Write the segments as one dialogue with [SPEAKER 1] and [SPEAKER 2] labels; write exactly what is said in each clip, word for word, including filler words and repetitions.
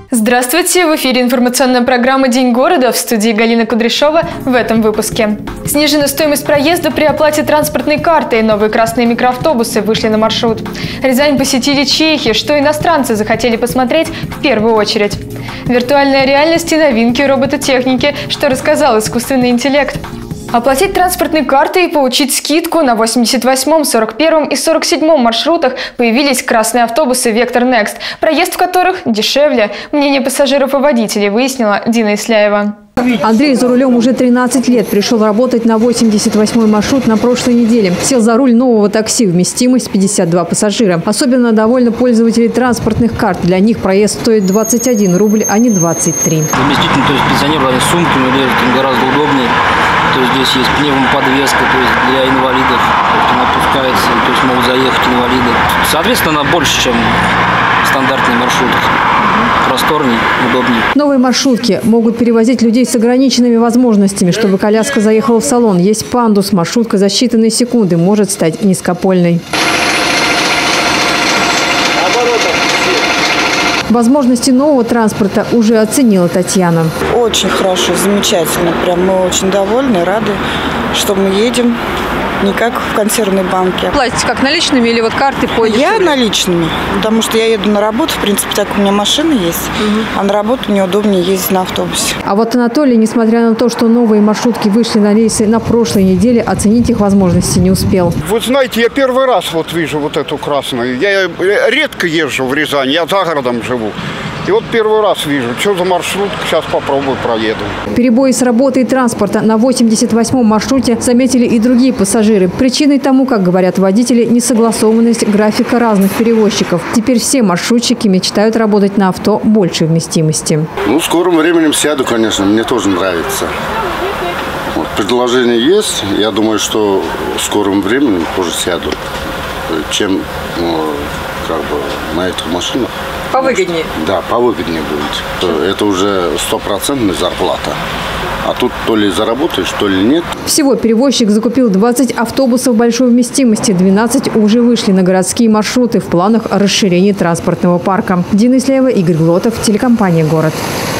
[SPEAKER 1] Здравствуйте! В эфире информационная программа «День города», в студии Галина Кудряшова в этом выпуске. Снижена стоимость проезда при оплате транспортной картой. Новые красные микроавтобусы вышли на маршрут. Рязань посетили чехи, что иностранцы захотели посмотреть в первую очередь. Виртуальная реальность и новинки робототехники, что рассказал искусственный интеллект. Оплатить транспортные карты и получить скидку на восемьдесят восьмом, сорок первом и сорок седьмом маршрутах появились красные автобусы «Вектор Next», проезд в которых дешевле. Мнение пассажиров и водителей выяснила Дина Исляева.
[SPEAKER 2] Андрей за рулем уже тринадцать лет. Пришел работать на восемьдесят восьмой маршрут на прошлой неделе. Сел за руль нового такси. Вместимость пятьдесят два пассажира. Особенно довольны пользователи транспортных карт. Для них проезд стоит двадцать один рубль, а не двадцать три.
[SPEAKER 3] Заместительно, то есть пенсионеры с сумками лежат, гораздо удобнее. То есть здесь есть пневмоподвеска, то есть для инвалидов. То есть она опускается, то есть могут заехать инвалиды. Соответственно, она больше, чем стандартные маршруты. Просторнее, удобнее.
[SPEAKER 2] Новые маршрутки могут перевозить людей с ограниченными возможностями. Чтобы коляска заехала в салон, есть пандус. Маршрутка за считанные секунды может стать низкопольной. Возможности нового транспорта уже оценила Татьяна.
[SPEAKER 4] Очень хорошо, замечательно. Прям мы очень довольны, рады, что мы едем. Не как в консервной банке.
[SPEAKER 2] Платите как наличными или вот карты по дешевле?
[SPEAKER 4] Я наличными, потому что я еду на работу. В принципе, так у меня машина есть, угу. А на работу мне удобнее ездить на автобусе.
[SPEAKER 2] А вот Анатолий, несмотря на то, что новые маршрутки вышли на рейсы на прошлой неделе, оценить их возможности не успел.
[SPEAKER 5] Вы знаете, я первый раз вот вижу вот эту красную. Я редко езжу в Рязань, я за городом живу. И вот первый раз вижу, что за маршрут, сейчас попробую проеду. Перебои с работой транспорта на восемьдесят восьмом маршруте заметили и другие пассажиры. Причиной тому, как говорят водители, несогласованность графика разных перевозчиков. Теперь все маршрутчики мечтают работать на авто большей вместимости.
[SPEAKER 6] Ну, в скором времени сяду, конечно, мне тоже нравится. Вот, предложение есть, я думаю, что в скором времени тоже сяду, чем ну, как бы на этих машинах.
[SPEAKER 2] Повыгоднее?
[SPEAKER 6] Да, повыгоднее будет. Это уже стопроцентная зарплата. А тут то ли заработаешь, то ли нет.
[SPEAKER 2] Всего перевозчик закупил двадцать автобусов большой вместимости. двенадцать уже вышли на городские маршруты в планах расширения транспортного парка. Дина Исляева, Игорь Глотов, телекомпания «Город».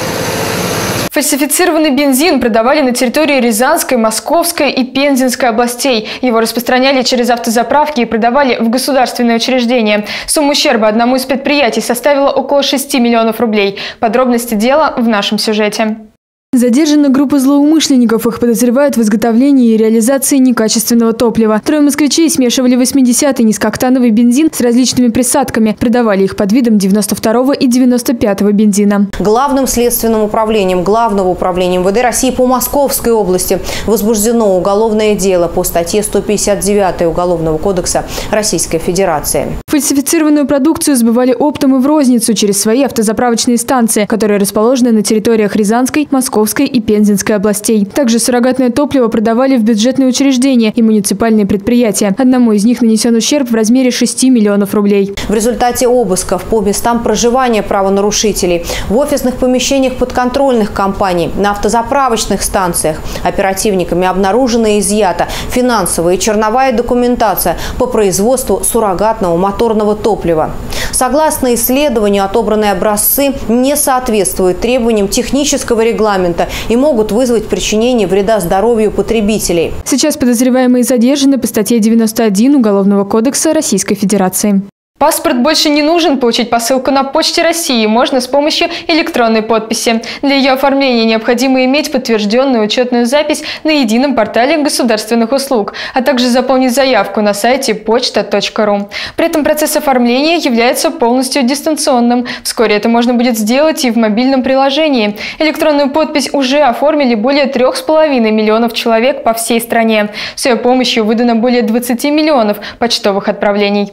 [SPEAKER 1] Фальсифицированный бензин продавали на территории Рязанской, Московской и Пензенской областей. Его распространяли через автозаправки и продавали в государственные учреждения. Сумма ущерба одному из предприятий составила около шести миллионов рублей. Подробности дела в нашем сюжете.
[SPEAKER 7] Задержана группа злоумышленников. Их подозревают в изготовлении и реализации некачественного топлива. Трое москвичей смешивали восьмидесятый низкооктановый бензин с различными присадками. Продавали их под видом девяносто второго и девяносто пятого бензина.
[SPEAKER 8] Главным следственным управлением Главного управления эм вэ дэ России по Московской области возбуждено уголовное дело по статье сто пятьдесят девять Уголовного кодекса Российской Федерации.
[SPEAKER 7] Фальсифицированную продукцию сбывали оптом и в розницу через свои автозаправочные станции, которые расположены на территориях Рязанской, Московской и Пензенской областей. Также суррогатное топливо продавали в бюджетные учреждения и муниципальные предприятия. Одному из них нанесен ущерб в размере шести миллионов рублей.
[SPEAKER 8] В результате обысков по местам проживания правонарушителей, в офисных помещениях подконтрольных компаний, на автозаправочных станциях оперативниками обнаружена и изъята финансовая и черновая документация по производству суррогатного моторного топлива. Согласно исследованию, отобранные образцы не соответствуют требованиям технического регламента и могут вызвать причинение вреда здоровью потребителей.
[SPEAKER 7] Сейчас подозреваемые задержаны по статье девяносто один Уголовного кодекса Российской Федерации.
[SPEAKER 1] Паспорт больше не нужен. Получить посылку на Почте России можно с помощью электронной подписи. Для ее оформления необходимо иметь подтвержденную учетную запись на едином портале государственных услуг, а также заполнить заявку на сайте почта точка ру. При этом процесс оформления является полностью дистанционным. Вскоре это можно будет сделать и в мобильном приложении. Электронную подпись уже оформили более трех с половиной миллионов человек по всей стране. С ее помощью выдано более двадцати миллионов почтовых отправлений.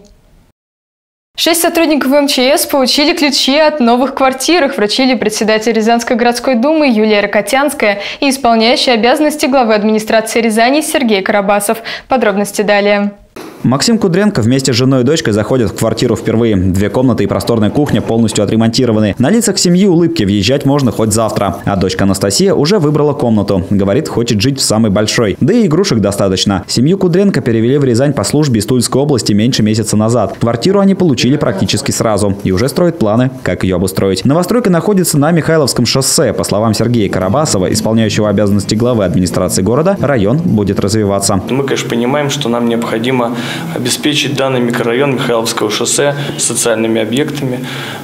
[SPEAKER 1] Шесть сотрудников эм че эс получили ключи от новых квартир. Их вручили председатель Рязанской городской думы Юлия Рокотянская и исполняющий обязанности главы администрации Рязани Сергей Карабасов. Подробности далее.
[SPEAKER 9] Максим Кудренко вместе с женой и дочкой заходят в квартиру впервые. Две комнаты и просторная кухня полностью отремонтированы. На лицах семьи улыбки, въезжать можно хоть завтра. А дочка Анастасия уже выбрала комнату. Говорит, хочет жить в самой большой. Да и игрушек достаточно. Семью Кудренко перевели в Рязань по службе из Тульской области меньше месяца назад. Квартиру они получили практически сразу. И уже строят планы, как ее обустроить. Новостройка находится на Михайловском шоссе. По словам Сергея Карабасова, исполняющего обязанности главы администрации города, район будет развиваться.
[SPEAKER 10] Мы, конечно, понимаем, что нам необходимо обеспечить данный микрорайон Михайловского шоссе социальными объектами,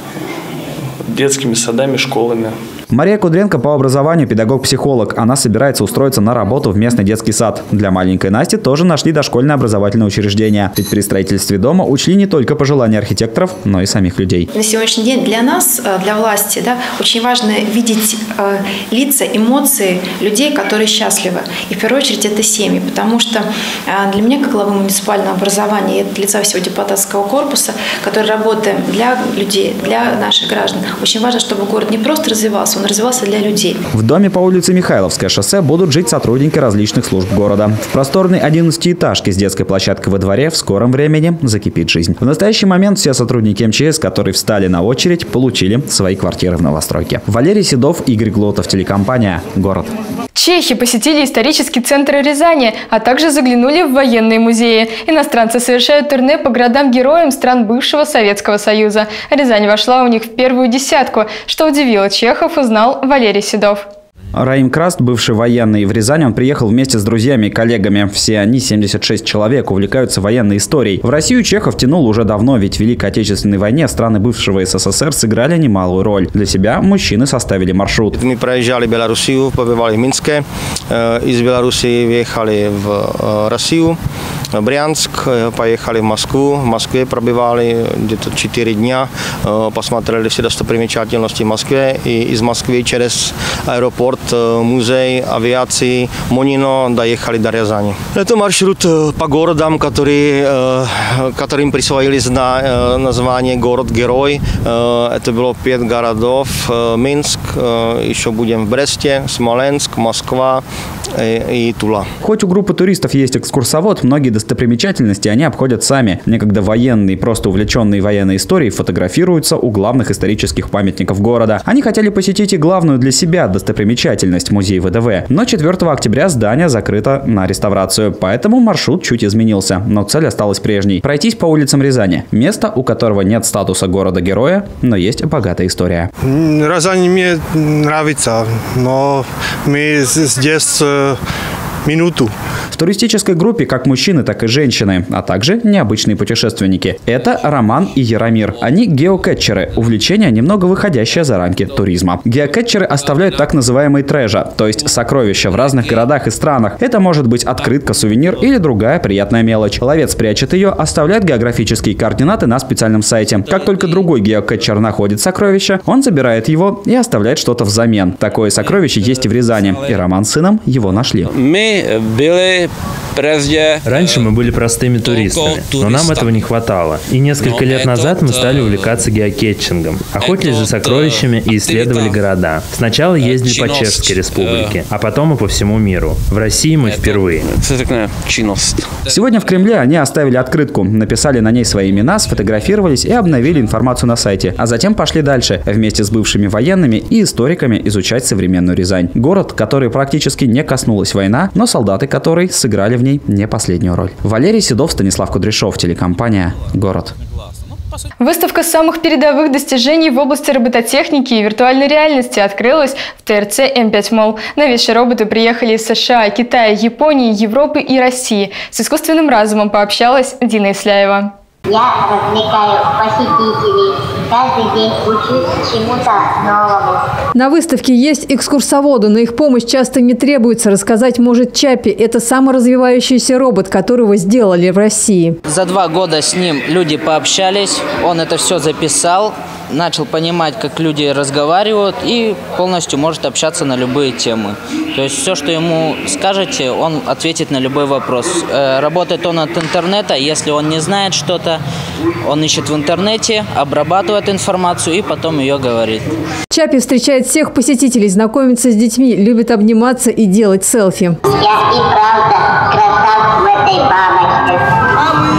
[SPEAKER 10] детскими садами, школами.
[SPEAKER 9] Мария Кудренко по образованию педагог-психолог. Она собирается устроиться на работу в местный детский сад. Для маленькой Насти тоже нашли дошкольное образовательное учреждение. Ведь при строительстве дома учли не только пожелания архитекторов, но и самих людей.
[SPEAKER 11] На сегодняшний день для нас, для власти, да, очень важно видеть э, лица, эмоции людей, которые счастливы. И в первую очередь это семьи. Потому что э, для меня, как главы муниципального образования, и от лица всего депутатского корпуса, который работает для людей, для наших граждан, очень важно, чтобы город не просто развивался, он развивался для людей.
[SPEAKER 9] В доме по улице Михайловское шоссе будут жить сотрудники различных служб города. В просторной одиннадцатиэтажке с детской площадкой во дворе в скором времени закипит жизнь. В настоящий момент все сотрудники эм че эс, которые встали на очередь, получили свои квартиры в новостройке. Валерий Седов, Игорь Глотов, телекомпания «Город».
[SPEAKER 1] Чехи посетили исторический центр Рязани, а также заглянули в военные музеи. Иностранцы совершают турне по городам-героям стран бывшего Советского Союза. Рязань вошла у них в первую десятку. Что удивило чехов, узнал Валерий Седов.
[SPEAKER 9] Раим Краст, бывший военный в Рязань, он приехал вместе с друзьями и коллегами. Все они, семьдесят шесть человек, увлекаются военной историей. В Россию чехов тянул уже давно, ведь в Великой Отечественной войне страны бывшего эс эс эс эр сыграли немалую роль. Для себя мужчины составили маршрут.
[SPEAKER 12] Мы проезжали Белоруссию, побывали в Минске, из Белоруссии въехали в Россию, Брянск, поехали в Москву. В Москве пробывали где-то четыре дня, посмотрели все достопримечательности в Москве. И из Москвы через аэропорт, музей авиации Монино доехали до Рязани. Это маршрут по городам, которые, которым присвоили название «Город-герой». Это было пять городов. Минск, еще будем в Бресте, Смоленск, Москва и, и Тула.
[SPEAKER 9] Хоть у группы туристов есть экскурсовод, многие достопримечательности они обходят сами. Некогда военные, просто увлеченные военной историей, фотографируются у главных исторических памятников города. Они хотели посетить и главную для себя достопримечательность – музей вэ дэ вэ. Но четвёртого октября здание закрыто на реставрацию, поэтому маршрут чуть изменился, но цель осталась прежней – пройтись по улицам Рязани. Место, у которого нет статуса города-героя, но есть богатая история.
[SPEAKER 13] Рязань мне нравится, но мы здесь минуту.
[SPEAKER 9] В туристической группе как мужчины, так и женщины, а также необычные путешественники. Это Роман и Яромир. Они геокэтчеры, увлечение, немного выходящее за рамки туризма. Геокэтчеры оставляют так называемые трэжа, то есть сокровища в разных городах и странах. Это может быть открытка, сувенир или другая приятная мелочь. Ловец прячет ее, оставляет географические координаты на специальном сайте. Как только другой геокэтчер находит сокровище, он забирает его и оставляет что-то взамен. Такое сокровище есть и в Рязани, и Роман с сыном его нашли.
[SPEAKER 14] Мы были прежде...
[SPEAKER 15] Раньше мы были простыми туристами, но нам этого не хватало. И несколько лет назад мы стали увлекаться геокетчингом. Охотились за сокровищами и исследовали города. Сначала ездили по Чешской Республике, а потом и по всему миру. В России мы впервые.
[SPEAKER 9] Сегодня в Кремле они оставили открытку, написали на ней свои имена, сфотографировались и обновили информацию на сайте. А затем пошли дальше, вместе с бывшими военными и историками изучать современную Рязань. Город, который практически не коснулась война, но солдаты которой сыграли в ней не последнюю роль. Валерий Седов, Станислав Кудряшов, телекомпания «Город».
[SPEAKER 1] Выставка самых передовых достижений в области робототехники и виртуальной реальности открылась в тэ эр цэ эм пять Молл. Новейшие роботы приехали из США, Китая, Японии, Европы и России. С искусственным разумом пообщалась Дина Исляева.
[SPEAKER 16] Я развлекаю посетителей. Каждый день учусь чему-то новому.
[SPEAKER 2] На выставке есть экскурсоводы, но их помощь часто не требуется. Рассказать может Чапи. Это саморазвивающийся робот, которого сделали в России.
[SPEAKER 17] За два года с ним люди пообщались, он это все записал, начал понимать, как люди разговаривают и полностью может общаться на любые темы. То есть все, что ему скажете, он ответит на любой вопрос. Работает он от интернета, если он не знает что-то, он ищет в интернете, обрабатывает информацию и потом ее говорит.
[SPEAKER 2] Чапи встречает всех посетителей, знакомится с детьми, любит обниматься и делать селфи.
[SPEAKER 16] Я и правда красавец в этой бабочке.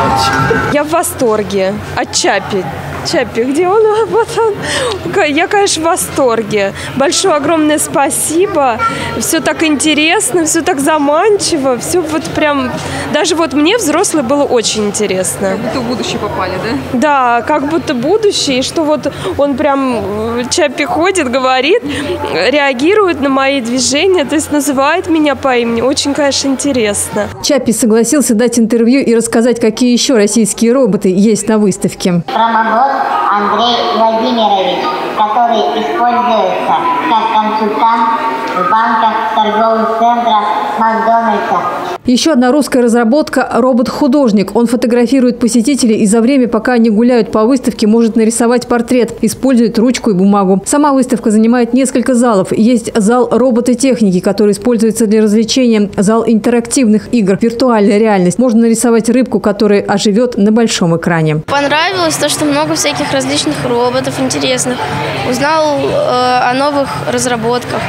[SPEAKER 18] нравится?
[SPEAKER 19] Я в восторге от Чапи. Чапи, где он? Вот он. Я, конечно, в восторге. Большое, огромное спасибо. Все так интересно, все так заманчиво. Все вот прям... Даже вот мне, взрослой, было очень интересно.
[SPEAKER 2] Как будто в будущее попали, да?
[SPEAKER 19] Да, как будто будущее. И что вот он прям... Чапи ходит, говорит, реагирует на мои движения, то есть называет меня по имени. Очень, конечно, интересно.
[SPEAKER 2] Чапи согласился дать интервью и рассказать, какие еще российские роботы есть на выставке.
[SPEAKER 16] Промобот Андрей Владимирович, который используется как консультант в банках, торговых центрах, Макдональдса.
[SPEAKER 2] Еще одна русская разработка – робот-художник. Он фотографирует посетителей и за время, пока они гуляют по выставке, может нарисовать портрет, использует ручку и бумагу. Сама выставка занимает несколько залов. Есть зал робототехники, который используется для развлечения, зал интерактивных игр, виртуальная реальность. Можно нарисовать рыбку, которая оживет на большом экране.
[SPEAKER 20] Понравилось то, что много всяких различных роботов интересных. Узнал э, о новых разработках.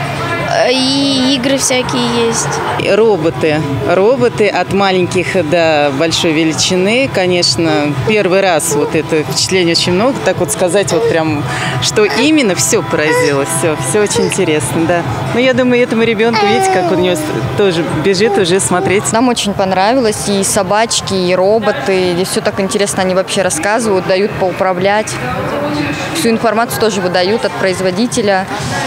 [SPEAKER 20] И игры всякие есть.
[SPEAKER 21] Роботы. Роботы от маленьких до большой величины. Конечно, первый раз вот это впечатление очень много. Так вот сказать, вот прям, что именно, все поразило. Все, все очень интересно, да. Но я думаю, этому ребенку, видите, как у него тоже бежит уже смотреть.
[SPEAKER 22] Нам очень понравилось. И собачки, и роботы. И все так интересно они вообще рассказывают, дают поуправлять. Всю информацию тоже выдают от производителя,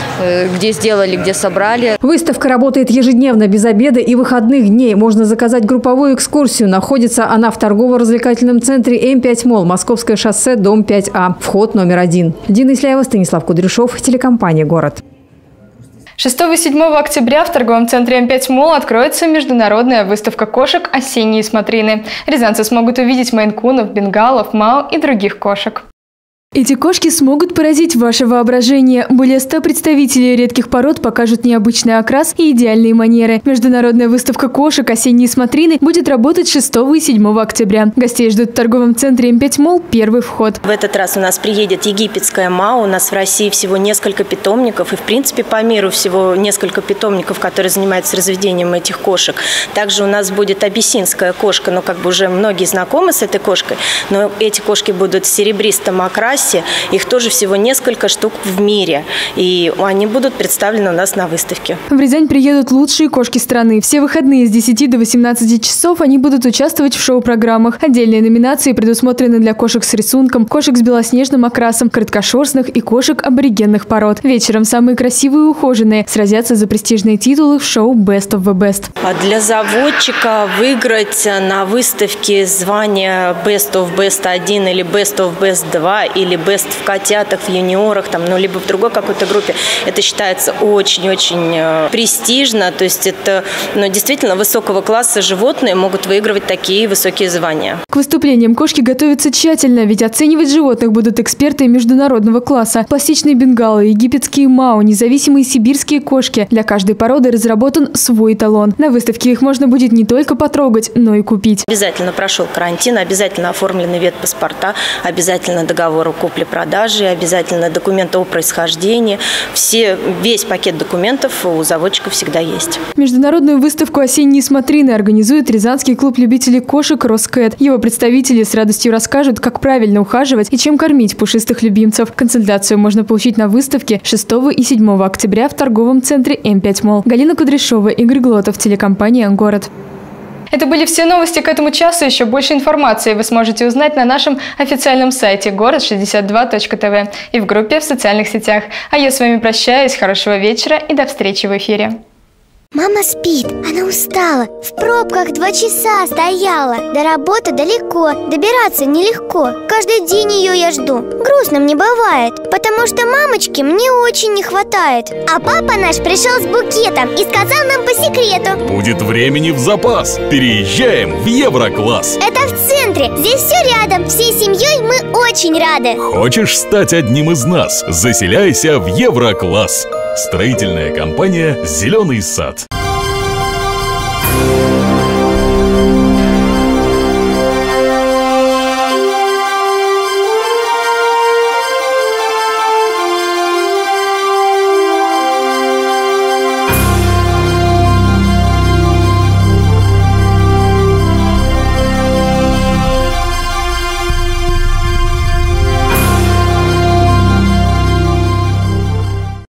[SPEAKER 22] где сделали, где собрали.
[SPEAKER 2] Выставка работает ежедневно, без обеда и выходных дней. Можно заказать групповую экскурсию. Находится она в торгово-развлекательном центре эм пять молл, Московское шоссе, дом пять А. Вход номер один. Дина Исляева, Станислав Кудряшов, телекомпания «Город».
[SPEAKER 1] шестого-седьмого октября в торговом центре эм пять молл откроется международная выставка кошек «Осенние смотрины». Рязанцы смогут увидеть мейн-кунов, бенгалов, мау и других кошек.
[SPEAKER 7] Эти кошки смогут поразить ваше воображение. Более ста представителей редких пород покажут необычный окрас и идеальные манеры. Международная выставка кошек «Осенние смотрины» будет работать шестого и седьмого октября. Гостей ждут в торговом центре эм пять молл первый вход.
[SPEAKER 23] В этот раз у нас приедет египетская мау. У нас в России всего несколько питомников. И, в принципе, по миру всего несколько питомников, которые занимаются разведением этих кошек. Также у нас будет абиссинская кошка. Ну, как бы уже многие знакомы с этой кошкой. Но эти кошки будут в серебристом окрасе. Их тоже всего несколько штук в мире. И они будут представлены у нас на выставке.
[SPEAKER 7] В Рязань приедут лучшие кошки страны. Все выходные с десяти до восемнадцати часов они будут участвовать в шоу-программах. Отдельные номинации предусмотрены для кошек с рисунком, кошек с белоснежным окрасом, краткошерстных и кошек аборигенных пород. Вечером самые красивые и ухоженные сразятся за престижные титулы в шоу Best of the Best.
[SPEAKER 23] Для заводчика выиграть на выставке звание Best of Best один или Best of Best два или Best в котятах, в юниорах, там, ну, либо в другой какой-то группе, это считается очень-очень престижно. То есть это, ну, действительно высокого класса животные могут выигрывать такие высокие звания.
[SPEAKER 7] К выступлениям кошки готовятся тщательно, ведь оценивать животных будут эксперты международного класса. Пластичные бенгалы, египетские мау, независимые сибирские кошки. Для каждой породы разработан свой эталон. На выставке их можно будет не только потрогать, но и купить.
[SPEAKER 23] Обязательно прошел карантин, обязательно оформлены ветпаспорта, обязательно договор о купли-продажи, обязательно документы о происхождении. Все, весь пакет документов у заводчика всегда есть.
[SPEAKER 7] Международную выставку «Осенние смотрины» организует Рязанский клуб любителей кошек «Роскэт». Его представители с радостью расскажут, как правильно ухаживать и чем кормить пушистых любимцев. Консультацию можно получить на выставке шестого и седьмого октября в торговом центре эм пять молл. Галина Кудряшова, Игорь Глотов, телекомпания «Город».
[SPEAKER 1] Это были все новости к этому часу. Еще больше информации вы сможете узнать на нашем официальном сайте город шестьдесят два точка тв и в группе в социальных сетях. А я с вами прощаюсь. Хорошего вечера и до встречи в эфире.
[SPEAKER 24] Мама спит, она устала, в пробках два часа стояла. До работы далеко, добираться нелегко. Каждый день ее я жду, грустно мне бывает, потому что мамочки мне очень не хватает. А папа наш пришел с букетом и сказал нам по секрету:
[SPEAKER 25] будет времени в запас, переезжаем в Еврокласс.
[SPEAKER 24] Это в центре, здесь все рядом, всей семьей мы очень рады.
[SPEAKER 25] Хочешь стать одним из нас? Заселяйся в Еврокласс. Строительная компания «Зеленый сад».